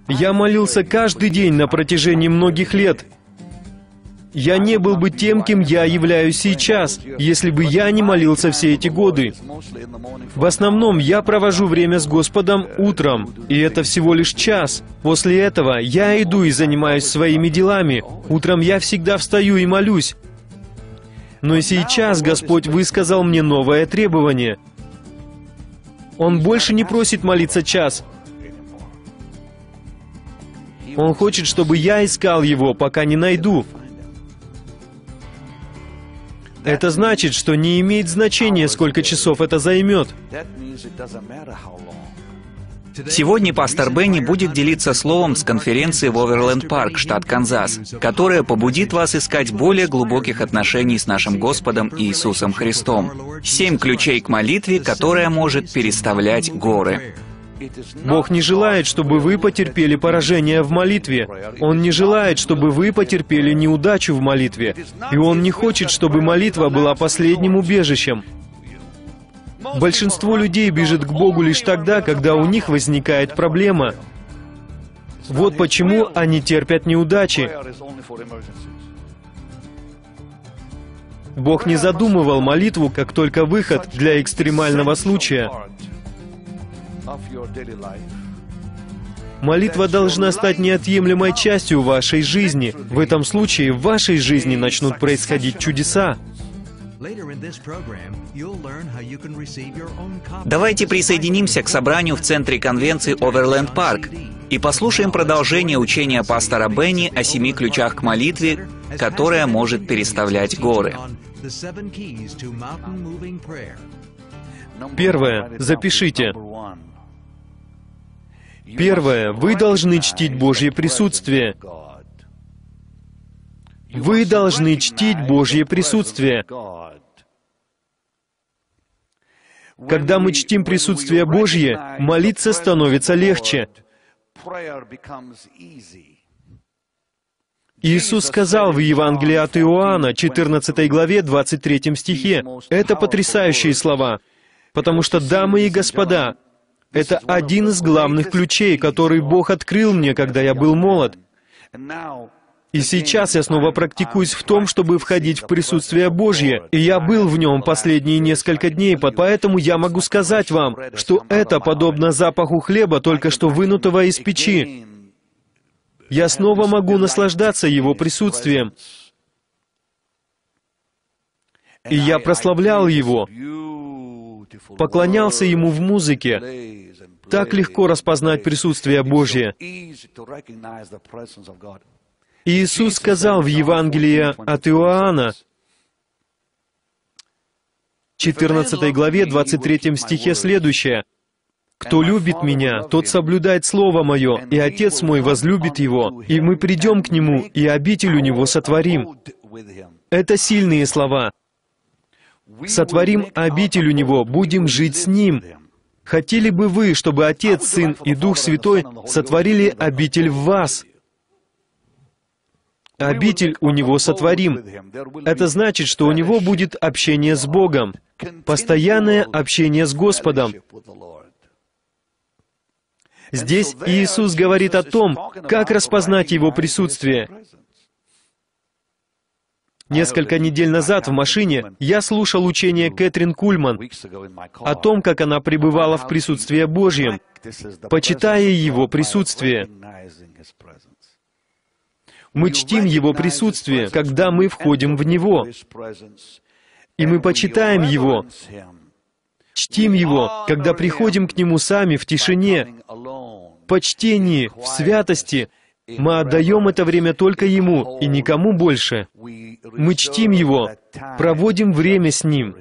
Я молился каждый день на протяжении многих лет. Я не был бы тем, кем я являюсь сейчас, если бы я не молился все эти годы. В основном я провожу время с Господом утром, и это всего лишь час. После этого я иду и занимаюсь своими делами. Утром я всегда встаю и молюсь. Но и сейчас Господь высказал мне новое требование. Он больше не просит молиться час. Он хочет, чтобы я искал Его, пока не найду. Это значит, что не имеет значения, сколько часов это займет. Сегодня пастор Бенни будет делиться словом с конференции в Оверленд-Парк, штат Канзас, которая побудит вас искать более глубоких отношений с нашим Господом Иисусом Христом. 7 ключей к молитве, которая может переставлять горы. Бог не желает, чтобы вы потерпели поражение в молитве. Он не желает, чтобы вы потерпели неудачу в молитве. И Он не хочет, чтобы молитва была последним убежищем. Большинство людей бежит к Богу лишь тогда, когда у них возникает проблема. Вот почему они терпят неудачи. Бог не задумывал молитву как только выход для экстремального случая. Молитва должна стать неотъемлемой частью вашей жизни. В этом случае в вашей жизни начнут происходить чудеса. Давайте присоединимся к собранию в центре конвенции Оверленд-Парк и послушаем продолжение учения пастора Бенни о 7 ключах к молитве, которая может переставлять горы. Первое. Запишите. Первое. Вы должны чтить Божье присутствие. Вы должны чтить Божье присутствие. Когда мы чтим присутствие Божье, молиться становится легче. Иисус сказал в Евангелии от Иоанна, 14 главе, 23 стихе, это потрясающие слова, потому что, дамы и господа, это один из главных ключей, который Бог открыл мне, когда я был молод. И сейчас я снова практикуюсь в том, чтобы входить в присутствие Божье, и я был в нем последние несколько дней, поэтому я могу сказать вам, что это подобно запаху хлеба, только что вынутого из печи. Я снова могу наслаждаться Его присутствием. И я прославлял Его, поклонялся Ему в музыке. Так легко распознать присутствие Божье. Иисус сказал в Евангелии от Иоанна, 14 главе, 23 стихе следующее. «Кто любит Меня, тот соблюдает Слово Мое, и Отец Мой возлюбит его, и мы придем к Нему, и обитель у Него сотворим». Это сильные слова. «Сотворим обитель у Него, будем жить с Ним». Хотели бы вы, чтобы Отец, Сын и Дух Святой сотворили обитель в вас? Обитель у Него сотворим. Это значит, что у Него будет общение с Богом, постоянное общение с Господом. Здесь Иисус говорит о том, как распознать Его присутствие. Несколько недель назад в машине я слушал учение Кэтрин Кульман о том, как она пребывала в присутствии Божьем, почитая Его присутствие. Мы чтим Его присутствие, когда мы входим в Него. И мы почитаем Его, чтим Его, когда приходим к Нему сами в тишине. В почтении, в святости мы отдаем это время только Ему и никому больше. Мы чтим Его, проводим время с Ним.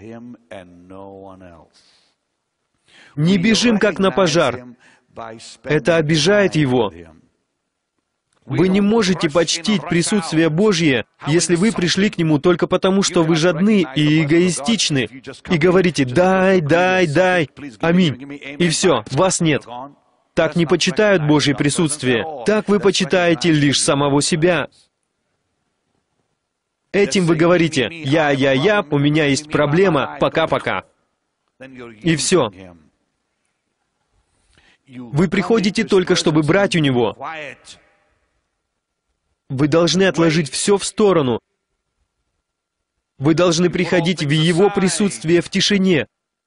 Не бежим, как на пожар. Это обижает Его. Вы не можете почтить присутствие Божье, если вы пришли к Нему только потому, что вы жадны и эгоистичны, и говорите «дай, дай, дай, аминь», и все, вас нет. Так не почитают Божье присутствие. Так вы почитаете лишь самого себя. Этим вы говорите «я, у меня есть проблема, пока-пока». И все. Вы приходите только, чтобы брать у Него. Вы должны отложить все в сторону. Вы должны приходить в Его присутствие в тишине.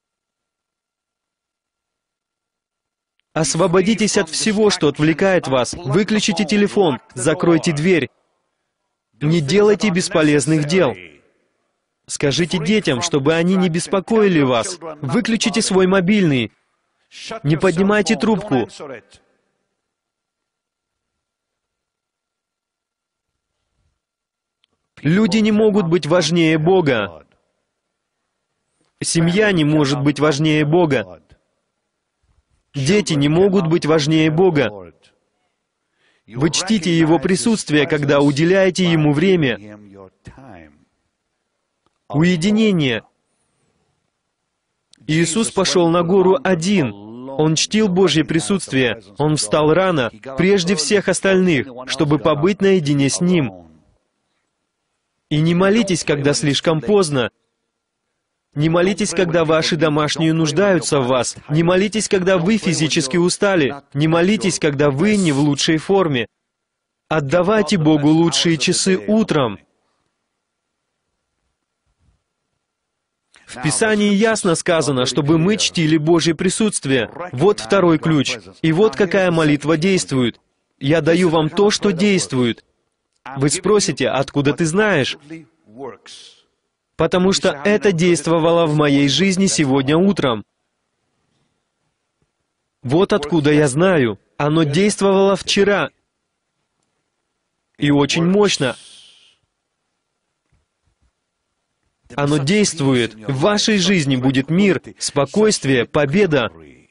Освободитесь от всего, что отвлекает вас. Выключите телефон, закройте дверь. Не делайте бесполезных дел. Скажите детям, чтобы они не беспокоили вас. Выключите свой мобильный. Не поднимайте трубку. Люди не могут быть важнее Бога. Семья не может быть важнее Бога. Дети не могут быть важнее Бога. Вы чтите Его присутствие, когда уделяете Ему время. Уединение. Иисус пошел на гору один. Он чтил Божье присутствие. Он встал рано, прежде всех остальных, чтобы побыть наедине с Ним. И не молитесь, когда слишком поздно. Не молитесь, когда ваши домашние нуждаются в вас. Не молитесь, когда вы физически устали. Не молитесь, когда вы не в лучшей форме. Отдавайте Богу лучшие часы утром. В Писании ясно сказано, чтобы мы чтили Божье присутствие. Вот второй ключ. И вот какая молитва действует. Я даю вам то, что действует. Вы спросите, откуда ты знаешь? Потому что это действовало в моей жизни сегодня утром. Вот откуда я знаю. Оно действовало вчера. И очень мощно. Оно действует. В вашей жизни будет мир, спокойствие, победа.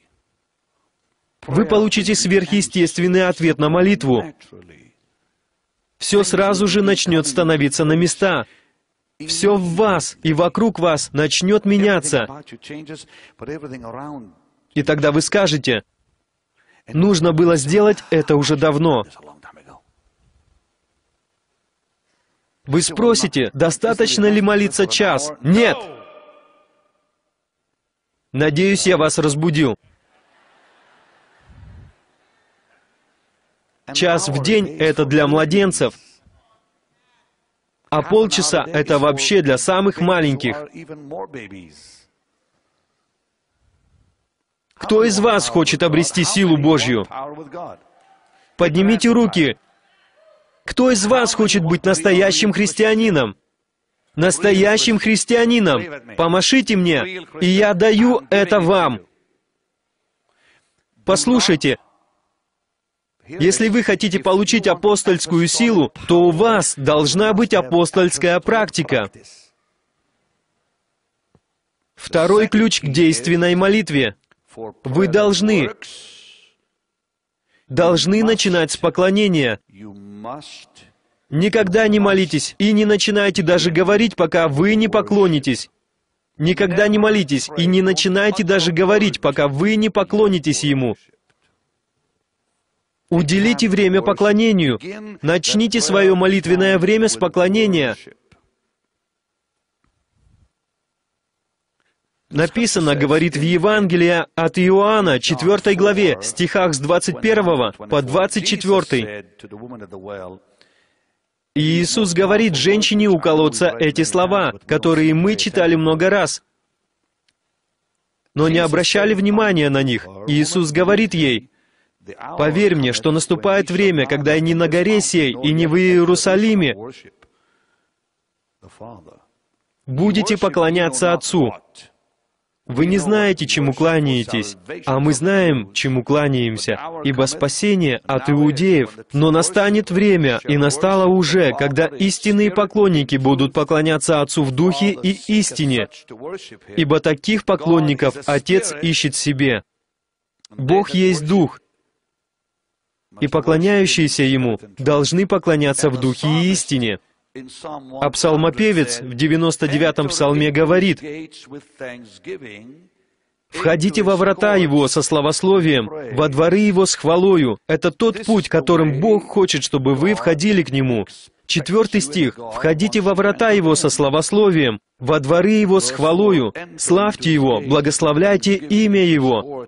Вы получите сверхъестественный ответ на молитву. Все сразу же начнет становиться на места. Все в вас и вокруг вас начнет меняться. И тогда вы скажете, нужно было сделать это уже давно. Вы спросите, достаточно ли молиться час? Нет! Надеюсь, я вас разбудил. Час в день — это для младенцев, а полчаса — это вообще для самых маленьких. Кто из вас хочет обрести силу Божью? Поднимите руки. Кто из вас хочет быть настоящим христианином? Настоящим христианином. Помашите мне, и я даю это вам. Послушайте, если вы хотите получить апостольскую силу, то у вас должна быть апостольская практика. Второй ключ к действенной молитве. Вы должны начинать с поклонения. Никогда не молитесь и не начинайте даже говорить, пока вы не поклонитесь. Никогда не молитесь и не начинайте даже говорить, пока вы не поклонитесь Ему. Уделите время поклонению. Начните свое молитвенное время с поклонения. Написано, говорит в Евангелии от Иоанна, 4 главе, стихах с 21 по 24. И Иисус говорит женщине у колодца эти слова, которые мы читали много раз, но не обращали внимания на них. Иисус говорит ей, «Поверь мне, что наступает время, когда и не на горе сей, и не в Иерусалиме будете поклоняться Отцу». Вы не знаете, чему кланяетесь, а мы знаем, чему кланяемся, ибо спасение от иудеев. Но настанет время, и настало уже, когда истинные поклонники будут поклоняться Отцу в Духе и истине, ибо таких поклонников Отец ищет себе. Бог есть Дух, и поклоняющиеся Ему должны поклоняться в Духе и истине. А псалмопевец в 99-м псалме говорит, «Входите во врата Его со славословием, во дворы Его с хвалою». Это тот путь, которым Бог хочет, чтобы вы входили к Нему. 4 стих. «Входите во врата Его со славословием, во дворы Его с хвалою, славьте Его, благословляйте имя Его».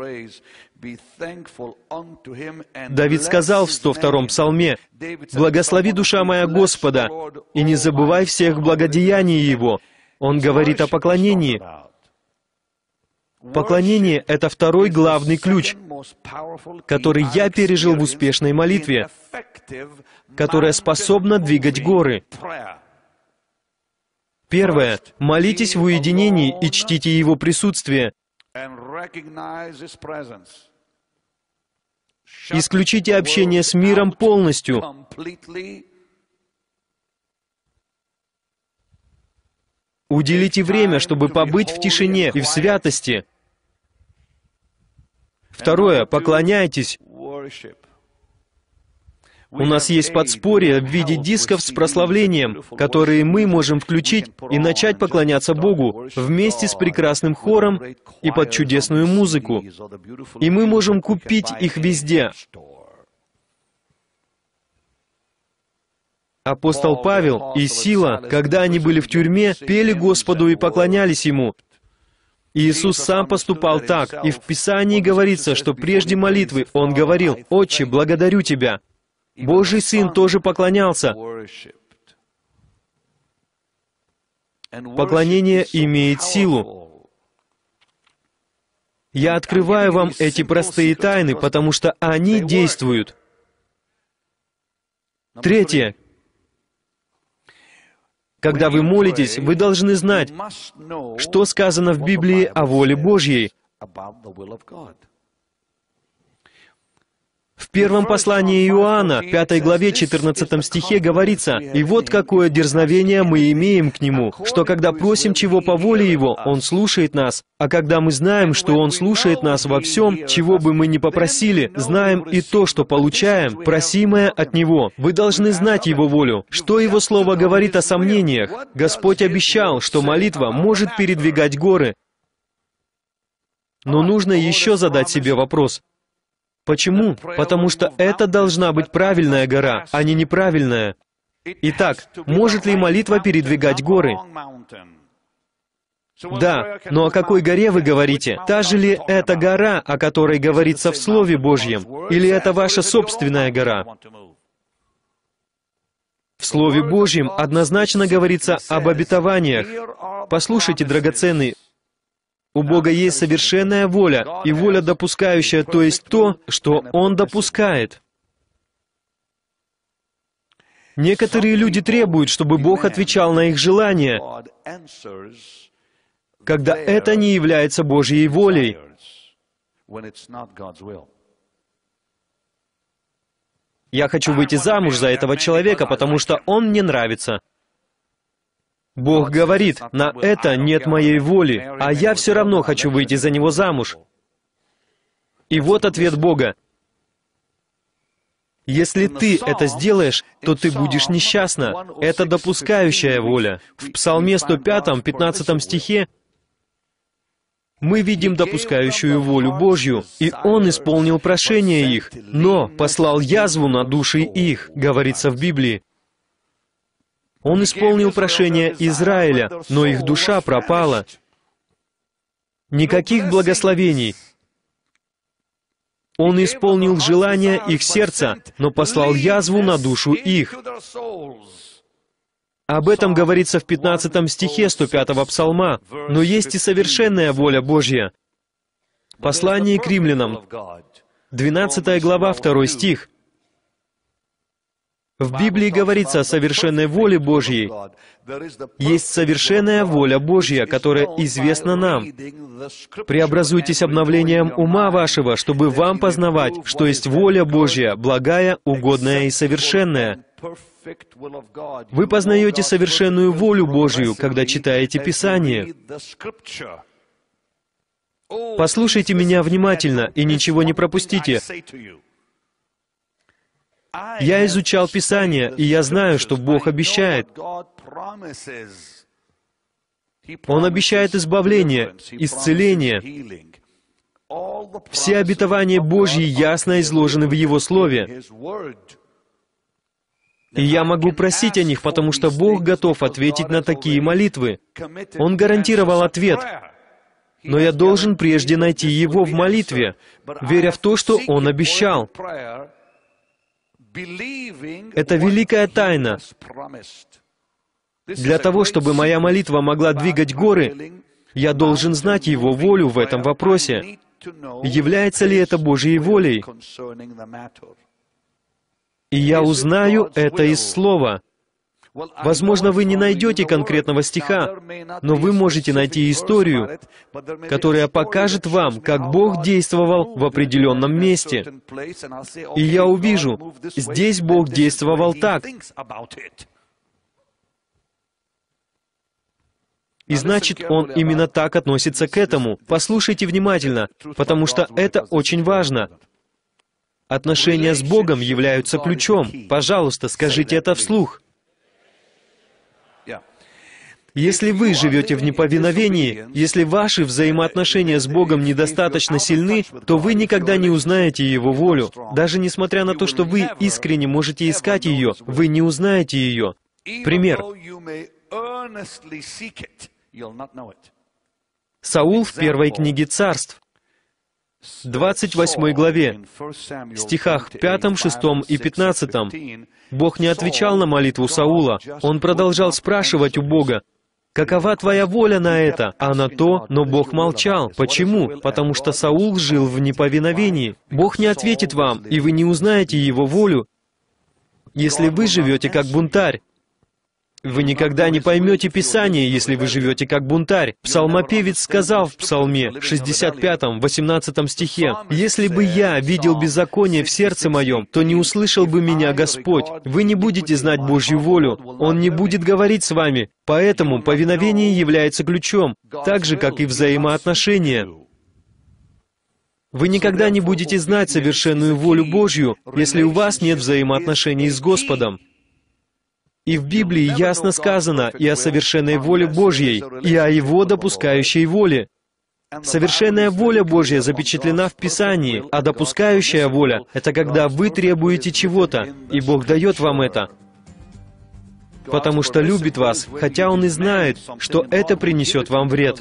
Давид сказал в 102-м псалме: «Благослови, душа моя, Господа, и не забывай всех благодеяний Его». Он говорит о поклонении. Поклонение — это второй главный ключ, который я пережил в успешной молитве, которая способна двигать горы. Первое. Молитесь в уединении и чтите Его присутствие. Исключите общение с миром полностью. Уделите время, чтобы побыть в тишине и в святости. Второе. Поклоняйтесь. У нас есть подспорье в виде дисков с прославлением, которые мы можем включить и начать поклоняться Богу вместе с прекрасным хором и под чудесную музыку. И мы можем купить их везде. Апостол Павел и Сила, когда они были в тюрьме, пели Господу и поклонялись Ему. Иисус сам поступал так, и в Писании говорится, что прежде молитвы Он говорил: «Отче, благодарю Тебя». Божий Сын тоже поклонялся. Поклонение имеет силу. Я открываю вам эти простые тайны, потому что они действуют. Третье. Когда вы молитесь, вы должны знать, что сказано в Библии о воле Божьей. В первом послании Иоанна, 5 главе, 14 стихе говорится: «И вот какое дерзновение мы имеем к Нему, что когда просим чего по воле Его, Он слушает нас, а когда мы знаем, что Он слушает нас во всем, чего бы мы ни попросили, знаем и то, что получаем, просимое от Него». Вы должны знать Его волю. Что Его Слово говорит о сомнениях? Господь обещал, что молитва может передвигать горы. Но нужно еще задать себе вопрос. Почему? Потому что это должна быть правильная гора, а не неправильная. Итак, может ли молитва передвигать горы? Да, но о какой горе вы говорите? Та же ли это гора, о которой говорится в Слове Божьем? Или это ваша собственная гора? В Слове Божьем однозначно говорится об обетованиях. Послушайте, драгоценный, у Бога есть совершенная воля, и воля допускающая, то есть то, что Он допускает. Некоторые люди требуют, чтобы Бог отвечал на их желания, когда это не является Божьей волей. Я хочу выйти замуж за этого человека, потому что он мне нравится. Бог говорит: на это нет моей воли, а я все равно хочу выйти за него замуж. И вот ответ Бога. Если ты это сделаешь, то ты будешь несчастна. Это допускающая воля. В Псалме 105, 15 стихе мы видим допускающую волю Божью, и Он исполнил прошение их, но послал язву на души их, говорится в Библии. Он исполнил прошение Израиля, но их душа пропала. Никаких благословений. Он исполнил желания их сердца, но послал язву на душу их. Об этом говорится в 15 стихе 105-го псалма. Но есть и совершенная воля Божья. Послание к римлянам, 12 глава, 2 стих. В Библии говорится о совершенной воле Божьей. Есть совершенная воля Божья, которая известна нам. Преобразуйтесь обновлением ума вашего, чтобы вам познавать, что есть воля Божья, благая, угодная и совершенная. Вы познаете совершенную волю Божью, когда читаете Писание. Послушайте меня внимательно и ничего не пропустите. Я изучал Писание, и я знаю, что Бог обещает. Он обещает избавление, исцеление. Все обетования Божьи ясно изложены в Его Слове. И я могу просить о них, потому что Бог готов ответить на такие молитвы. Он гарантировал ответ. Но я должен прежде найти Его в молитве, веря в то, что Он обещал. Это великая тайна. Для того, чтобы моя молитва могла двигать горы, я должен знать Его волю в этом вопросе. Является ли это Божьей волей? И я узнаю это из Слова. Возможно, вы не найдете конкретного стиха, но вы можете найти историю, которая покажет вам, как Бог действовал в определенном месте. И я увижу, здесь Бог действовал так. И значит, Он именно так относится к этому. Послушайте внимательно, потому что это очень важно. Отношения с Богом являются ключом. Пожалуйста, скажите это вслух. Если вы живете в неповиновении, если ваши взаимоотношения с Богом недостаточно сильны, то вы никогда не узнаете Его волю. Даже несмотря на то, что вы искренне можете искать ее, вы не узнаете ее. Пример. Саул в первой книге Царств, 28 главе, стихах 5, 6 и 15. Бог не отвечал на молитву Саула. Он продолжал спрашивать у Бога, «Какова твоя воля на это?» А на то, но Бог молчал. Почему? Потому что Саул жил в неповиновении. Бог не ответит вам, и вы не узнаете Его волю, если вы живете как бунтарь. Вы никогда не поймете Писание, если вы живете как бунтарь. Псалмопевец сказал в Псалме 65, 18 стихе, «Если бы я видел беззаконие в сердце моем, то не услышал бы меня Господь. Вы не будете знать Божью волю. Он не будет говорить с вами. Поэтому повиновение является ключом, так же, как и взаимоотношения. Вы никогда не будете знать совершенную волю Божью, если у вас нет взаимоотношений с Господом. И в Библии ясно сказано и о совершенной воле Божьей, и о Его допускающей воле. Совершенная воля Божья запечатлена в Писании, а допускающая воля — это когда вы требуете чего-то, и Бог дает вам это. Потому что любит вас, хотя Он и знает, что это принесет вам вред.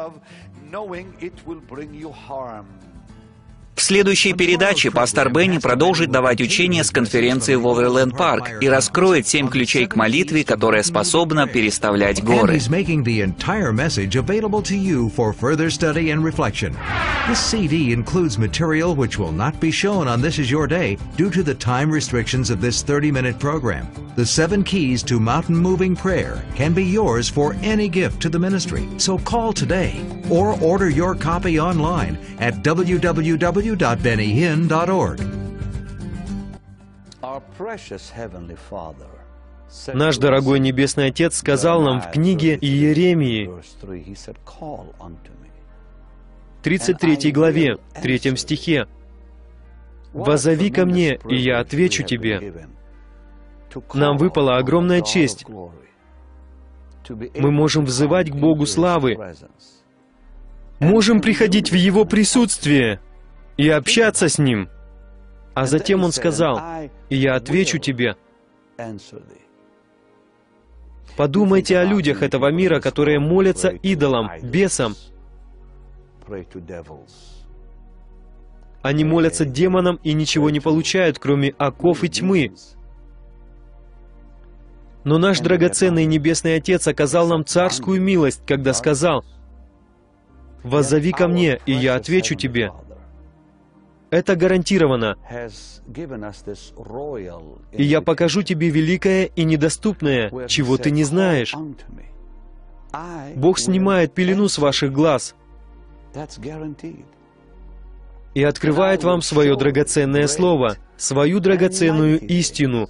В следующей передаче пастор Бенни продолжит давать учения с конференции в Оверленд-Парк и раскроет 7 ключей к молитве, которая способна переставлять горы. He's making the entire message available to you for further study and reflection. This CD includes material which will not be shown on This Is Your Day due to the time restrictions of this 30-minute program. The 7 keys to mountain moving prayer can be yours for any gift to the ministry. So call today or order your copy online at www.bennyhinn.org. Наш дорогой Небесный Отец сказал нам в книге Иеремии, 33 главе, 3 стихе, «Воззови ко мне, и я отвечу тебе». Нам выпала огромная честь. Мы можем взывать к Богу славы, можем приходить в Его присутствие и общаться с Ним. А затем Он сказал, «И я отвечу тебе». Подумайте о людях этого мира, которые молятся идолам, бесам. Они молятся демонам и ничего не получают, кроме оков и тьмы. Но наш драгоценный Небесный Отец оказал нам царскую милость, когда сказал, «Воззови ко мне, и я отвечу тебе». Это гарантировано. И я покажу тебе великое и недоступное, чего ты не знаешь. Бог снимает пелену с ваших глаз и открывает вам свое драгоценное слово, свою драгоценную истину.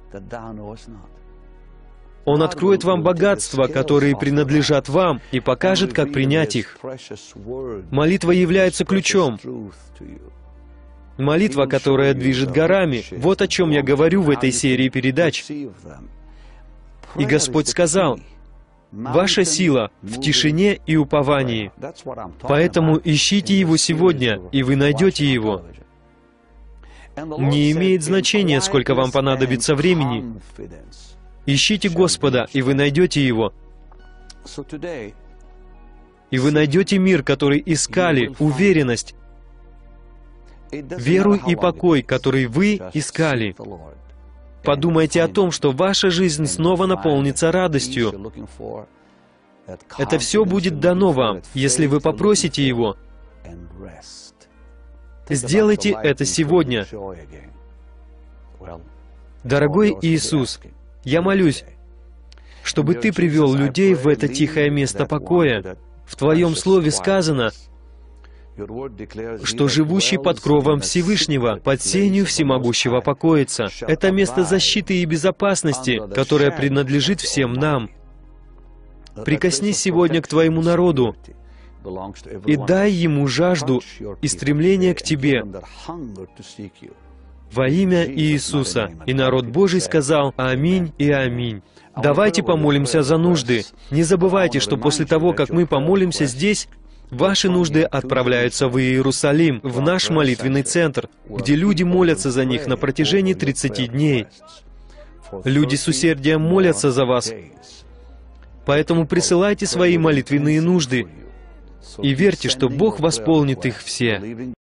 Он откроет вам богатства, которые принадлежат вам, и покажет, как принять их. Молитва является ключом. Молитва, которая движет горами. Вот о чем я говорю в этой серии передач. И Господь сказал, «Ваша сила в тишине и уповании». Поэтому ищите Его сегодня, и вы найдете Его. Не имеет значения, сколько вам понадобится времени. Ищите Господа, и вы найдете Его. И вы найдете мир, который искали, уверенность, веру и покой, который вы искали. Подумайте о том, что ваша жизнь снова наполнится радостью. Это все будет дано вам, если вы попросите Его. Сделайте это сегодня. Дорогой Иисус, я молюсь, чтобы Ты привел людей в это тихое место покоя. В Твоем Слове сказано, что живущий под кровом Всевышнего, под сенью всемогущего покоится. Это место защиты и безопасности, которое принадлежит всем нам. Прикоснись сегодня к Твоему народу и дай ему жажду и стремление к Тебе во имя Иисуса. И народ Божий сказал «Аминь» и «Аминь». Давайте помолимся за нужды. Не забывайте, что после того, как мы помолимся здесь, ваши нужды отправляются в Иерусалим, в наш молитвенный центр, где люди молятся за них на протяжении 30 дней. Люди с усердием молятся за вас. Поэтому присылайте свои молитвенные нужды и верьте, что Бог восполнит их все.